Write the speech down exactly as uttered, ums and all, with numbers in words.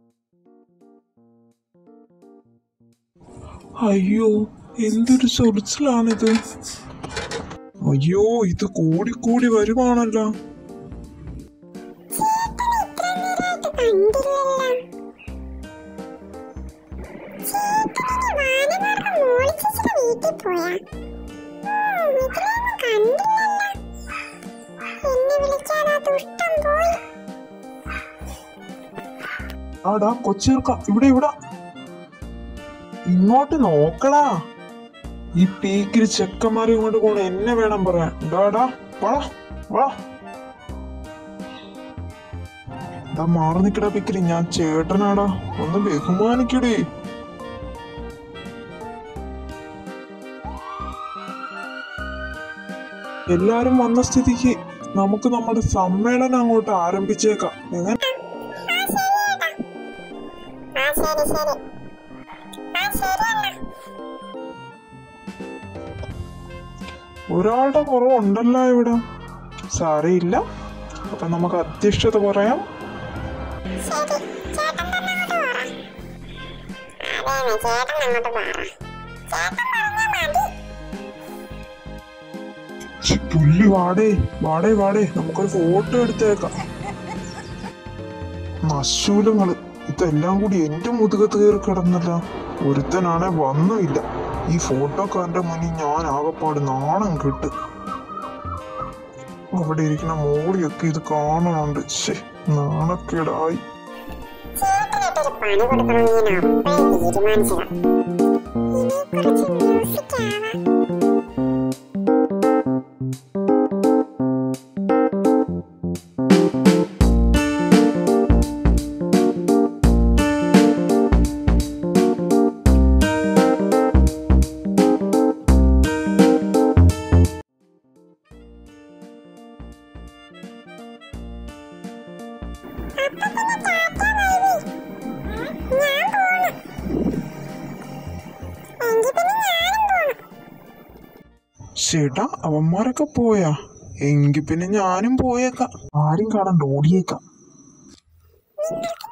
അയ്യോ, എന്തൊരു ചൊറിച്ചിലാണിത്. അയ്യോ, ഇത് കൂടിക്കൂടി വരുവാണല്ലോ. ആടാ കൊച്ചേർക്ക, ഇവിടെ ഇവിടെ ഇങ്ങോട്ട് നോക്കടാ. ഈ പീക്കിരി ചെക്കന്മാരെ ഇങ്ങോട്ട് പോണ എന്നെ വേണം പറയാൻ. ഡാടാ വാ വാ. ഡാ മാറി നിക്കടാ പീക്കിരി, ഞാൻ ചേട്ടനാടാ, ഒന്ന് ബഹുമാനിക്കടേ. എല്ലാരും വന്ന സ്ഥിതിക്ക് നമുക്ക് നമ്മുടെ സമ്മേളനം അങ്ങോട്ട് ആരംഭിച്ചേക്കാം. എങ്ങനെ? ഒരാളുടെ കുറവുണ്ടല്ലോ ഇവിടെ. സാരയില്ല, അപ്പൊ നമുക്ക് അധ്യക്ഷത പറയാം. പുല്ലി വാടേ വാടേ വാടേ, നമുക്കൊരു ഫോട്ടോ എടുത്തേക്കാം. മശൂലങ്ങള് ഇതെല്ലാം കൂടി എന്റെ മുതുകത്ത് കയറി കിടന്നല്ല. ഒരുത്തനാണെ വന്നുമില്ല. ഈ ഫോട്ടോക്കാരന്റെ മുന്നിൽ ഞാൻ ആകെപ്പാട് നാണം കിട്ട്. അവിടെ ഇരിക്കുന്ന മോളിയൊക്കെ ഇത് കാണുന്നുണ്ട്. ശേ, നാണക്കേടായി. ചേട്ടാ, അവന്മാരൊക്കെ പോയാ? എങ്കി പിന്നെ ഞാനും പോയേക്കാം. ആരും കാണണ്ട, ഓടിയേക്കാം.